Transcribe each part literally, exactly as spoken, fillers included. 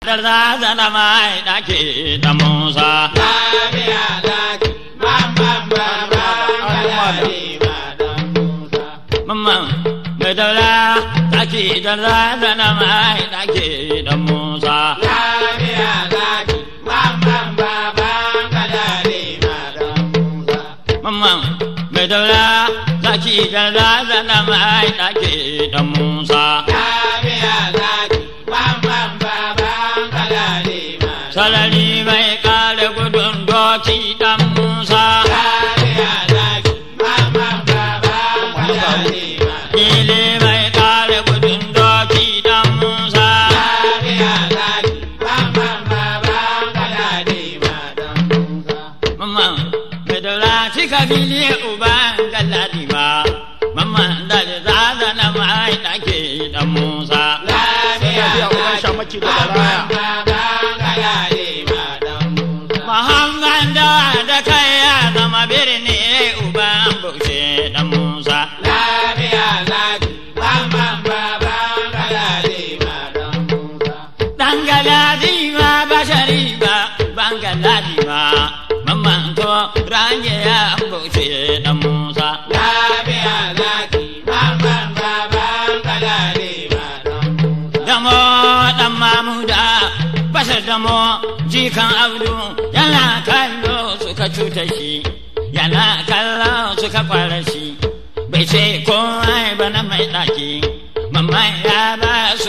Darza zana mai dake da Musa. Lafiya zaki, mamman baba galadi ma dan Musa. Mamman mai daura dake darza zana mai dake da Musa. Lafiya zaki, mamman baba galadi ma dan Musa. Mamman mai daura dake darza zana mai dake da Musa. Lafiya zaki, mamman baba galadi ma dan Sarari mai kare gudun doki dan Musa. Lafiya zaki, mamman baba galadi ma dan Ile mai kare gudun doki dan Musa. Lafiya zaki, mamman baba galadi ma dan Musa. Mamman mai daura cika fili uban galadi ba. Mamman da zaza na mai dake dan Musa. Lafiya zaki, mamman baba galadi ma dan Musa. Muhammad da da kai ya zama birni uban bushe dan Musa. Lafiya zaki, mamman baba galadi ma dan Musa. Dan galadi ma bashari ba ban galadi ma. Mamman to range ya bushe dan Musa. Lafiya zaki, mamman baba galadi ma dan Musa. Damo dan mamuda bashar damo jikan abdu yana kallo suka cuta shi yana kallo suka kwara shi bai ce komai ba na mai daki mamman ya ba su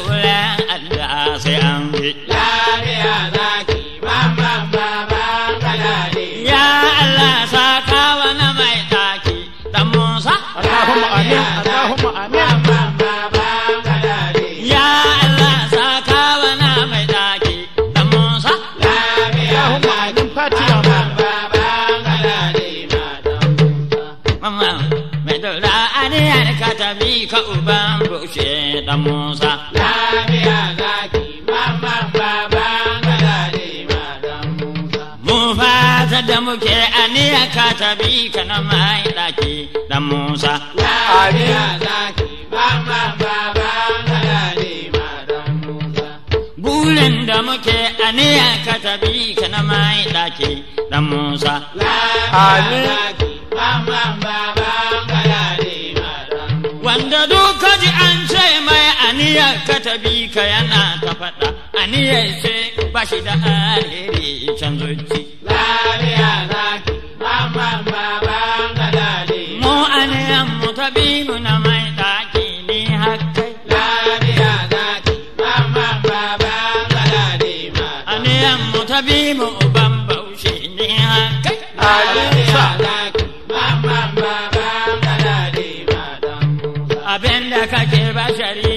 Allah sai an bi. Lafiya zaki, mamman baba galadi. Ya Allah saka wani mai daki dan Musa. Allahumma amin, Allahumma amin. Mamman baba galadi. Ya Allah saka wani mai daki dan Musa. Lafiya zaki, mamman baba galadi ma dan Musa. Mamman mai daura aniyar ka tabi ka uban bushe dan Musa. Lafiya zaki, mamman baba galadi ma dan Musa. Mu fata da muke aniyar ka tabi ka na mai daki dan Musa. Lafiya zaki, mamman baba galadi ma dan Musa. Burin da muke aniyar ka tabi ka na mai daki dan Musa. Lafiya zaki, mamman baba galadi ma dan Musa. Wanda duka ji an ce mai aniyar ka tabi ka yana ta faɗa aniyar ce ba shi da alheri can zuci. Lafiya zaki, mamman baba galadi. Mu aniyar mu tabi mu na mai daki ni hakkai. Lafiya zaki, mamman baba galadi ma dan Aniyan mu tabi mu uban baushe ni hakkai. Lafiya zaki, mamman baba galadi ma dan Musa. Abin da kake bashari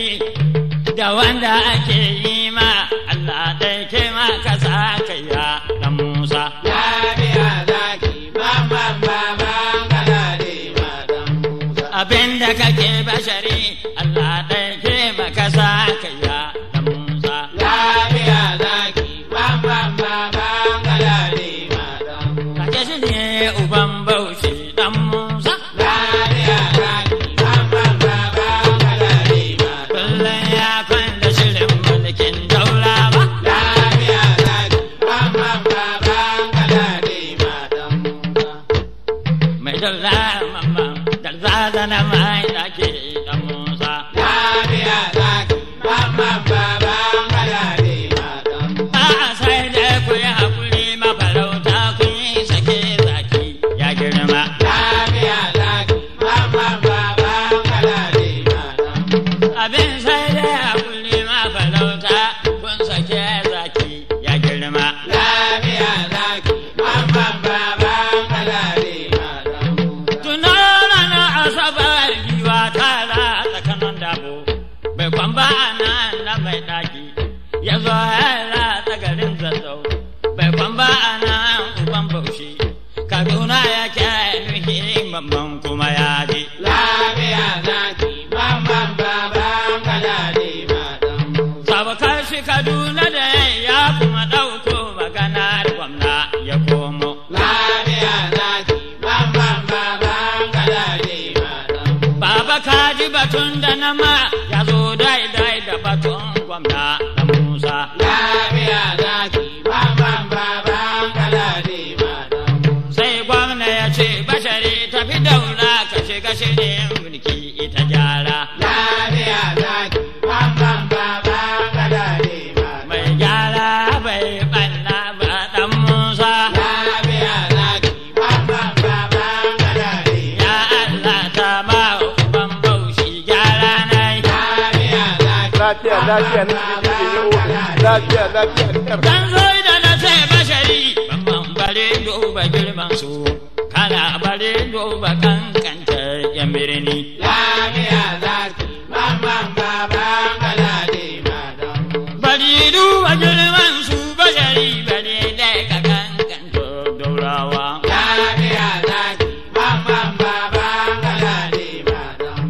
da wanda ake yi ma Allah dai ke ma ka sa kai ya dan Musa. Lafiya zaki, mamman baba galadi ma dan Musa. Abin da kake bashari Allah dai ke ma ka sa kai ya dan Musa. Lafiya zaki, mamman baba galadi ma dan Musa. Kake shi ne uban baushe dan Musa. Lafiya zaki, mamman baba galadi ma dan Kullum ya kwanda shirin mulkin daura ba. Lafiya zaki, mamman baba galadi ma dan Musa. Mai daura mamma darza zana mai dake dan Musa. Lafiya zaki, mamman baba galadi ma dan Musa. A'a sai dai ku yi haƙuri mafarauta ku yi sake zaki ya girma. Lafiya zaki, mamman baba galadi ma dan Musa. Abin sai dai haƙuri mafarauta kun sake zaki ya girma. Lafiya zaki, mamman baba galadi ma dan Musa. Tunana na asabar giwa tara tsakanin dabo bai kwamba ana na mai ɗaki ya zo yara ta garin zazzau bai kwamba ana uban baushe Kaduna ya ke nuhi mamman kuma ya je. Lafiya zaki, mamman baba galadi ma dan Musa. Sabakar shi Kaduna da ya kuma ɗauko maganar gwamna ya komo. Lafiya zaki, mamman baba galadi ma dan Musa. Baba kaji batun da nama ya zo daidai da batun gwamna da Musa. Lafiya kashi ne mulki ita gyara. Lafiya zaki bambam baba galade ma. Mai gyara bai ɓanna ba ɗan Musa. Lafiya zaki bambam baba galade ma. Ya Allah ta ma uban baushi gyara nai. Lafiya zaki lafiya lafiya na lafiya lafiya Dan zo da na sai bashari babban bare duba girman su kana bare duba kankanta yan birni. lafiya zaki bambam baba galade ma. Bari duba girman su bashari bare da ka kankanta daurawa. Lafiya zaki bambam baba galade ma.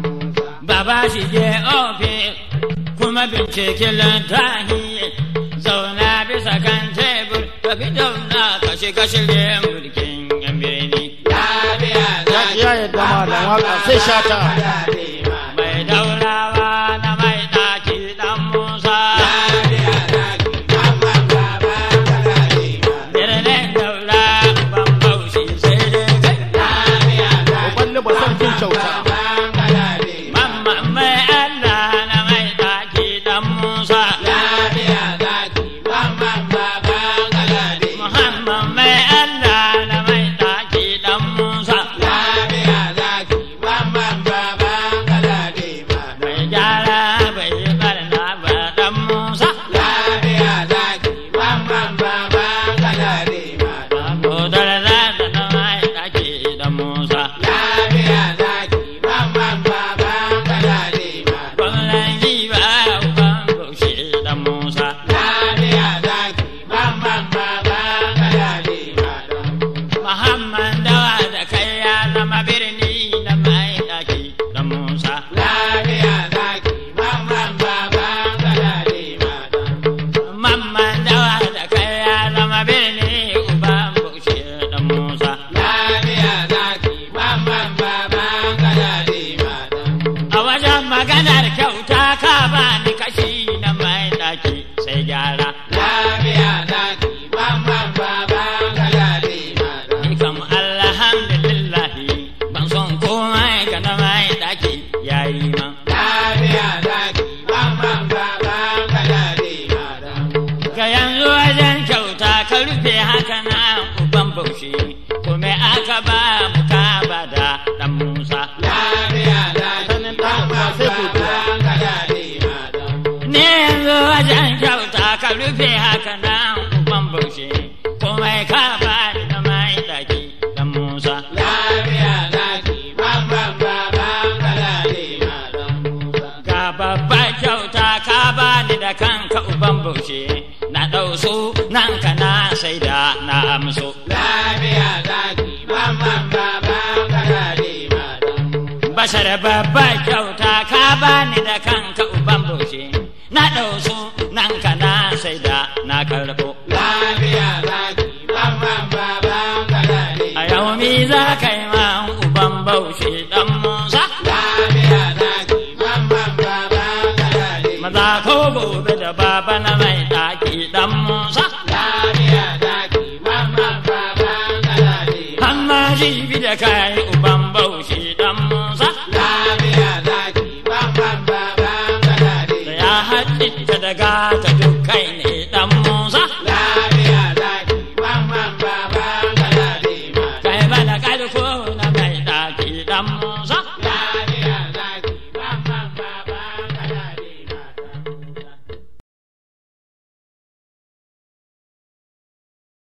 Baba shi je ofis kuma bincike lantarki zauna bisa kan tebur ka fi dauna kashe kashe mulkin yan birni. Lafiya ya zaki ya yadda ma da waka sai shata galade ma. Mai daurawa na mai ɗaki ɗan Musa. Lafiya zaki bambam baba galade ma. Birnin daura ban baushi sai dai kai. Lafiya zaki balle ba sarkin kyauta baba galade ma. Mamman mai Allah na mai ɗaki ɗan Musa. Lafiya zaki bambam baba galade ma. Muhammad mai Allah na mai ɗaki ɗan Musa. Lafiya zaki bambam baba galade ma. Mai gyara bai yi barna ba ɗan Musa. Lafiya zaki bambam baba galade ma. Godar za ta na mai ɗaki ɗan Musa. Lafiya zaki bambam baba galade ma. Gwamnan yi ba uban baushe ɗan Musa. Lafiya zaki bambam baba galade ma. Muhammad dawa da kai ya zama birni da mai ɗaki ɗan Musa. Lafiya zaki bambam baba galade ma. Mamman dawa da kai ya zama birni uban baushe ɗan Musa. Lafiya zaki bambam baba galade ma. A wajen maganar kyauta ka ba ni kashi na mai ɗaki sai gyara. Lafiya zaki bambam baba galade ma. Ni kam alhamdulillahi ban son komai ga na mai ɗaki yayi man. Lafiya zaki bambam baba galade ma. Ka yanzu wajen kyauta ka rufe haka na uban baushe kome aka ba mu ka ba da ɗan Musa. Lafiya zaki bambam baba galade ma. Ne yanzu wajen kyauta ka rufe haka na uban baushe kome ka ba da mai ɗaki ɗan Musa. Lafiya zaki bambam baba galade ma. Ga babba kyauta ka ba ni da kanka uban baushe na ɗau su nan ka na sai da na amso. Lafiya zaki bambam baba galade ma. Bashar babba kyauta ka ba ni da kanka uban baushe na ɗau su nan ka na sai da na karɓo. Lafiya zaki bambam baba galade A yau mi za ka yi ma uban baushe ɗan Musa. Lafiya zaki bambam baba galade Maza ko gobe da baba na mai ɗaki ɗan Musa. Lafiya zaki bambam baba galade Hamma jibi da kai uban baushe ɗan Musa. Lafiya zaki bambam baba galade Da ya haɗe ta da gata